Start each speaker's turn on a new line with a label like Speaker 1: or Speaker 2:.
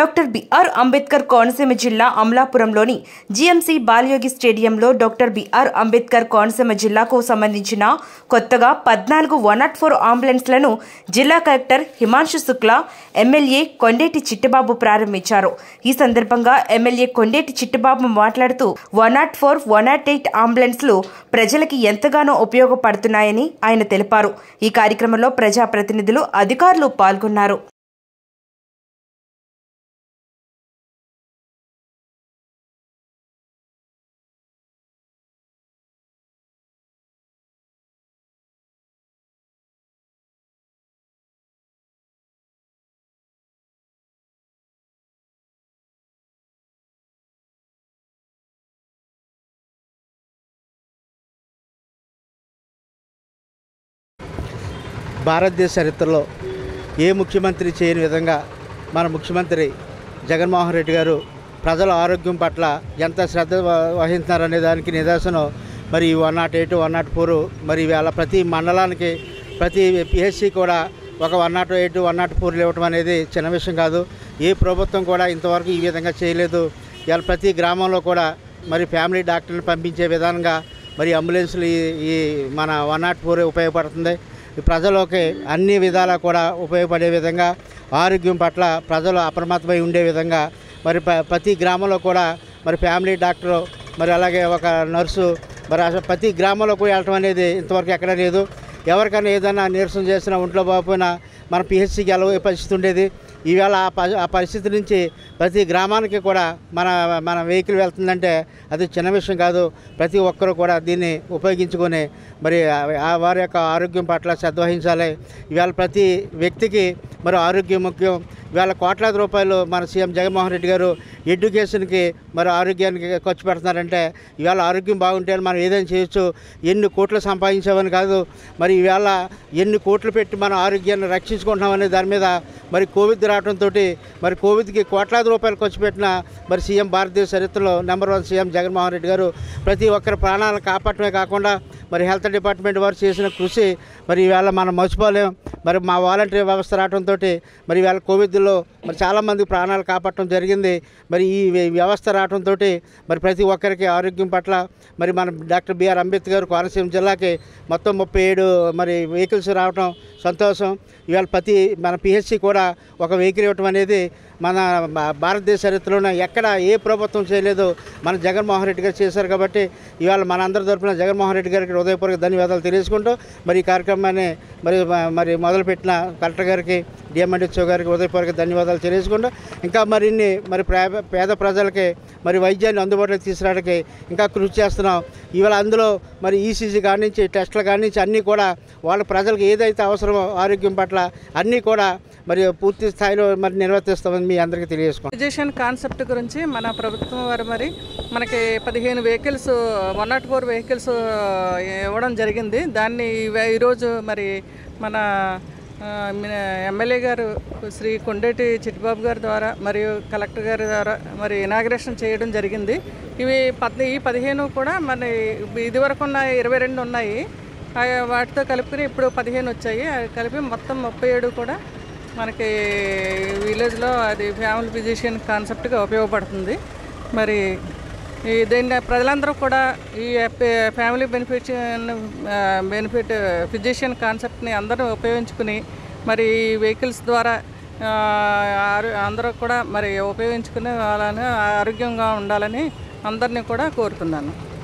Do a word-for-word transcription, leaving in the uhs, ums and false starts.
Speaker 1: Doctor BR Ambedkar Konaseema జిల్లా అమలాపురంలోని GMC Balayogi స్టేడియంలో doctor BR Ambedkar Konaseema జిల్లాకు సంబంధించిన కొత్తగా పద్నాలుగు వన్ నాట్ ఫోర్ అంబులెన్స్లను జిల్లా కలెక్టర్ హిమాంశు శుక్లా, ఎమ్మెల్యే కొండేటి చిట్టిబాబు ప్రారంభించారు. ఈ సందర్భంగా ఎమ్మెల్యే కొండేటి చిట్టిబాబు మాట్లాడుతూ one not four one not eight అంబులెన్స్లు ప్రజలకి ఎంతగానో ఉపయోగపడుతున్నాయని ఆయన తెలిపారు. ఈ కార్యక్రమంలో ప్రజాప్రతినిధులు, అధికారులు పాల్గొన్నారు.
Speaker 2: భారతదేశ చరిత్రలో ఏ ముఖ్యమంత్రి చేయని విధంగా మన ముఖ్యమంత్రి జగన్మోహన్ రెడ్డి గారు ప్రజల ఆరోగ్యం పట్ల ఎంత శ్రద్ధ వహిస్తున్నారనే దానికి నిదర్శనం మరి one not eight one not four మరి ఇవాళ ప్రతి మండలానికి ప్రతి పిహెచ్సి కూడా ఒక one not eight one not ఫోర్లు ఇవ్వటం అనేది చిన్న విషయం కాదు. ఏ ప్రభుత్వం కూడా ఇంతవరకు ఈ విధంగా చేయలేదు. ఇవాళ ప్రతి గ్రామంలో కూడా మరి ఫ్యామిలీ డాక్టర్ని పంపించే విధానంగా మరి అంబులెన్స్లు ఈ మన వన్ నాట్ ఫోర్ ఉపయోగపడుతుంది. ప్రజలకి అన్ని విధాలా కూడా ఉపయోగపడే విధంగా, ఆరోగ్యం పట్ల ప్రజలు అప్రమత్తమై ఉండే విధంగా మరి ప్రతి గ్రామంలో కూడా మరి ఫ్యామిలీ డాక్టరు, మరి అలాగే ఒక నర్సు మరి ప్రతి గ్రామంలో కూడా వెళ్ళటం అనేది ఇంతవరకు ఎక్కడ లేదు. ఎవరికైనా ఏదైనా నీరసం చేసినా, ఒంట్లో బాగుపోయినా మన పిహెచ్సికి వెళ్ళే పరిస్థితి ఉండేది. ఈవేళ ఆ పరిస్థితి నుంచి ప్రతి గ్రామానికి కూడా మన మన వెహికల్ వెళ్తుందంటే అది చిన్న విషయం కాదు. ప్రతి ఒక్కరూ కూడా దీన్ని ఉపయోగించుకొని మరి వారి యొక్క ఆరోగ్యం పట్ల శ్రద్ధ వహించాలి. ఇవాళ ప్రతి వ్యక్తికి మరి ఆరోగ్యం ముఖ్యం. ఇవాళ కోట్లాది రూపాయలు మన సీఎం జగన్మోహన్ రెడ్డి గారు ఎడ్యుకేషన్కి మరి ఆరోగ్యానికి ఖర్చు పెడుతున్నారంటే ఇవాళ ఆరోగ్యం బాగుంటే మనం ఏదైనా చేయొచ్చు. ఎన్ని కోట్లు సంపాదించామని కాదు, మరి ఇవాళ ఎన్ని కోట్లు పెట్టి మన ఆరోగ్యాన్ని రక్షించుకుంటున్నామనే దాని మీద మరి కోవిడ్ రావడంతో మరి కోవిడ్కి కోట్లాది రూపాయలు ఖర్చు పెట్టిన మరి సీఎం భారతదేశ చరిత్రలో number one CM Jaganmohan Reddy గారు ప్రతి ఒక్కరి ప్రాణాలను కాపాడటమే కాకుండా మరి హెల్త్ డిపార్ట్మెంట్ వారు చేసిన కృషి మరి ఇవాళ మనం మర్చిపోలేం. మరి మా వాలంటీర్ వ్యవస్థ రావడంతో మరి ఇవాళ కోవిడ్లో మరి చాలామంది ప్రాణాలు కాపాడటం జరిగింది. మరి ఈ వ్యవస్థ రావడంతో మరి ప్రతి ఒక్కరికి ఆరోగ్యం పట్ల మరి మన డాక్టర్ బిఆర్ అంబేద్కర్ కోనసీమ జిల్లాకి మొత్తం ముప్పై ఏడు మరి వెహికల్స్ రావటం సంతోషం. ఇవాళ ప్రతి మన పిహెచ్సి కూడా ఒక వెహికల్ ఇవ్వటం అనేది మన భారతదేశ చరిత్రలోనే ఎక్కడ ఏ ప్రభుత్వం చేయలేదు. మన జగన్మోహన్ రెడ్డి గారు చేశారు కాబట్టి ఇవాళ మన అందరి తరఫున జగన్మోహన్ రెడ్డి గారికి హృదయపూర్వక ధన్యవాదాలు తెలియజేసుకుంటూ మరి ఈ కార్యక్రమాన్ని మరి మరి మొదలుపెట్టిన కలెక్టర్ గారికి, డిఎంఎండ్హెచ్ఓ గారికి హృదయపూర్వక ధన్యవాదాలు తెలియజేసుకుంటూ ఇంకా మరిన్ని మరి పేద ప్రజలకి మరి వైద్యాన్ని అందుబాటులోకి తీసుకురావడానికి ఇంకా కృషి చేస్తున్నాం. ఇవాళ అందులో మరి ఈసీజీ కాడి నుంచి టెస్టుల కాడి నుంచి అన్నీ కూడా వాళ్ళ ప్రజలకు ఏదైతే అవసరమో ఆరోగ్యం పట్ల అన్నీ కూడా మరి పూర్తి స్థాయిలో మరి నిర్వర్తిస్తామని మీ అందరికీ తెలియజేసుకోండి.
Speaker 3: ఎడ్యుకేషన్ కాన్సెప్ట్ గురించి మన ప్రభుత్వం వారు మరి మనకి పదిహేను vehicles one not four vehicles ఇవ్వడం జరిగింది. దాన్ని ఈరోజు మరి మన ఎమ్మెల్యే గారు శ్రీ కొండేటి చిట్టిబాబు గారి ద్వారా మరియు కలెక్టర్ గారి ద్వారా మరి ఇనాగ్రేషన్ చేయడం జరిగింది. ఇవి పద్ ఈ పదిహేను కూడా మరి ఇదివరకు ఉన్న ఇరవై రెండు ఉన్నాయి, వాటితో కలిపి ఇప్పుడు పదిహేను వచ్చాయి. కలిపి మొత్తం ముప్పై ఏడు కూడా మనకి విలేజ్లో అది ఫ్యామిలీ ఫిజిషియన్ కాన్సెప్ట్గా ఉపయోగపడుతుంది. మరి ఈ దీన్ని ప్రజలందరూ కూడా ఈ ఫ్యామిలీ బెనిఫిట్ బెనిఫిట్ ఫిజిషియన్ కాన్సెప్ట్ని అందరూ ఉపయోగించుకుని మరి వెహికల్స్ ద్వారా అందరూ కూడా మరి ఉపయోగించుకునే వాళ్ళని ఆరోగ్యంగా ఉండాలని అందరినీ కూడా కోరుతున్నాను.